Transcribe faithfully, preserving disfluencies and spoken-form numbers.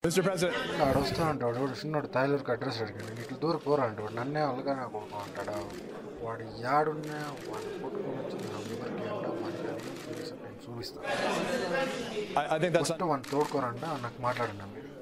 Mister President. ఆడు వస్తా అంటాడు వాడు చిన్నోడు తాయిలూరుకి అడ్రస్ అడిగాడు ఇట్లా దూరం పోరా అంటాడు నన్నే వాళ్ళగా నా కొడుకు అంటాడు వాడు యాడున్నా వాడు కొట్టుకొని వచ్చి ఎవరికి ఎండ మనకి నేను చూపిస్తాను I, I think that's first వాడిని తోడుకోరంట నాకు మాట్లాడండి మీరు